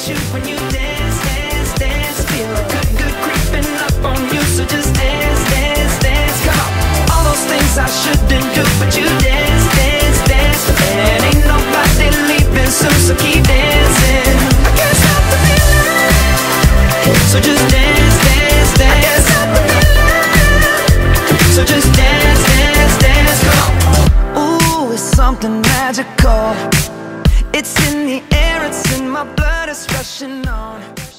you when you dance, dance, dance. Feel good, good creeping up on you, so just dance, dance, dance. Come on. All those things I shouldn't do, but you dance, dance, dance. And ain't nobody leaving soon, so keep dancing. I can't stop the feeling, so just dance, dance, dance. I can't stop the feeling, so just dance, dance, dance. Come on. Ooh, it's something magical. It's in the air, it's in my blood, it's rushing on.